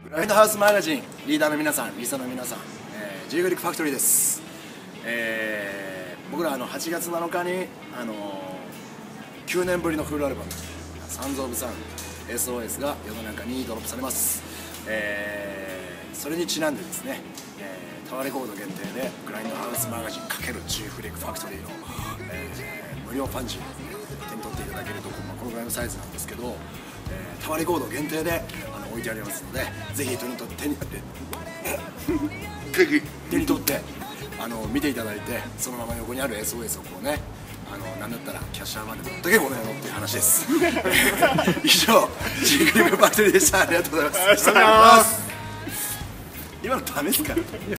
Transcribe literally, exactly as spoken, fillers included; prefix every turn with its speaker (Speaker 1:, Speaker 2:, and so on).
Speaker 1: グラインドハウスマガジンリーダーの皆さん、リサの皆さん、えー、ジーグリックファクトリーです。えー、僕らあのはちがつなのかに、あのー、きゅうねんぶりのフルアルバム「サンズ・オブ・サン エスオーエス」が世の中にドロップされます。えー、それにちなんでですね、えー、タワーレコード限定でグラインドハウスマガジン×ジーグリックファクトリーの、えー、無料パンチ手に取っていただけると、まあ、このぐらいのサイズなんですけど、えー、タワーレコード限定であの置いてありますので、ぜひ手に取って手に取って手に取ってあの見ていただいて、そのまま横にある エスオーエス をこうね、あのなんだったらキャッシャーまで持ってけこの野郎っていう話です。以上、ジーグリックファクトリーでした。ありがとうございます。今のダメですから。